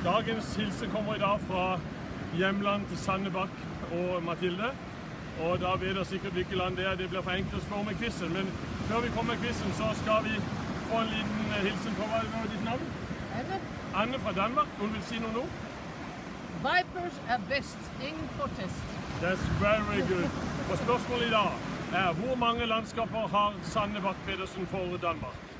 Dagens hilsen kommer i dag fra hjemland til Sanne Bach og Mathilde. Og da vet dere sikkert hvilket land det er. Det blir for enkelt å spørre med quizen. Men før vi kommer med quizen, så skal vi få en liten hilsen på. Hva er ditt navn? Anne. Anne fra Danmark. Hun vil si noe nå? Vipers er best. Ingen protest. That's very good. Og spørsmålet i dag er hvor mange landskaper har Sanne Bach Pedersen for Danmark?